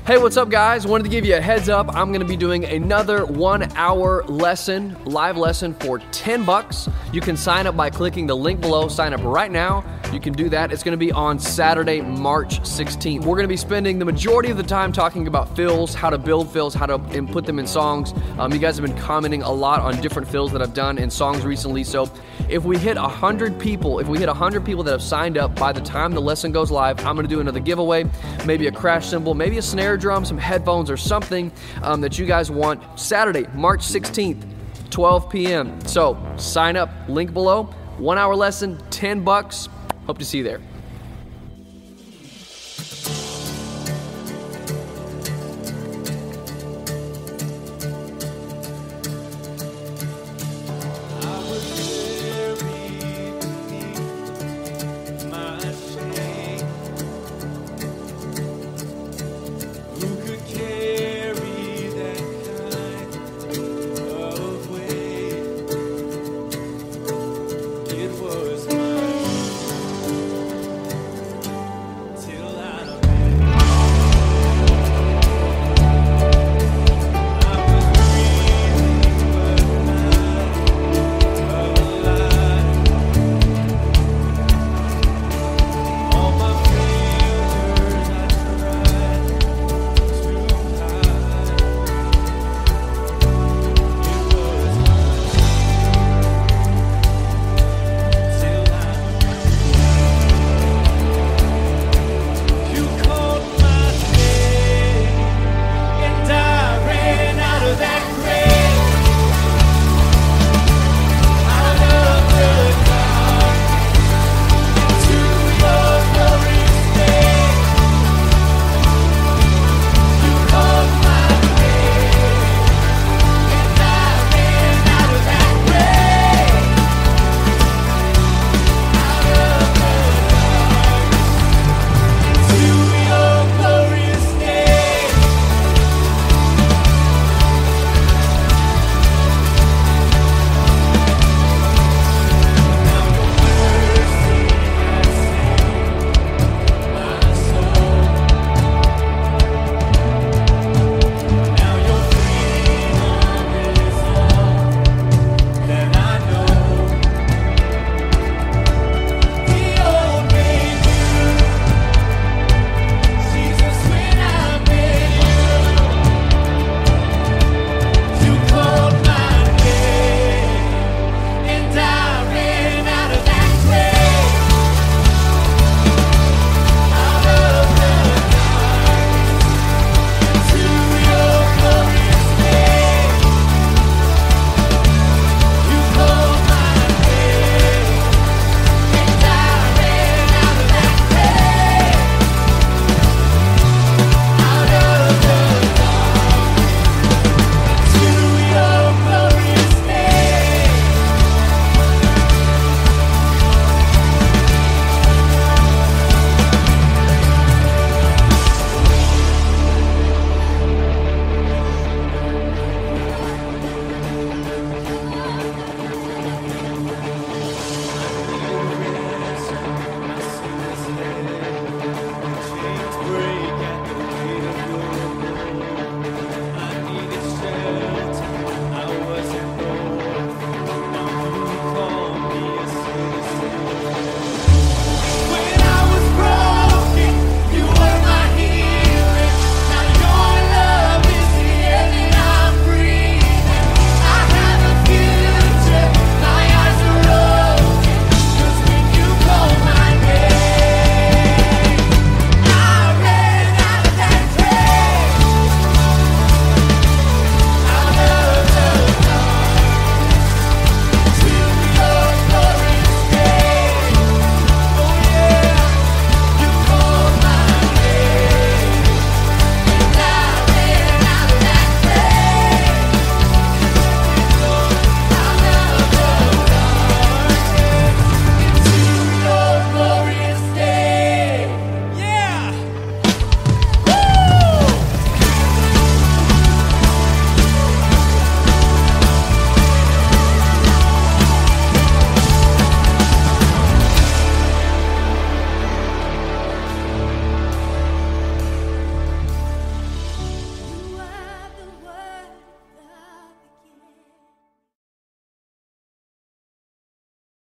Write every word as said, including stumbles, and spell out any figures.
Hey, what's up guys? Wanted to give you a heads up. I'm gonna be doing another one hour lesson, live lesson for ten bucks. You can sign up by clicking the link below. Sign up right now. You can do that. It's gonna be on Saturday, March sixteenth. We're gonna be spending the majority of the time talking about fills, how to build fills, how to input them in songs. Um, you guys have been commenting a lot on different fills that I've done in songs recently. So if we hit one hundred people, if we hit one hundred people that have signed up by the time the lesson goes live, I'm gonna do another giveaway, maybe a crash cymbal, maybe a snare drum, some headphones or something um, that you guys want. Saturday, March sixteenth, twelve p m So sign up, link below, one hour lesson, ten bucks. Hope to see you there.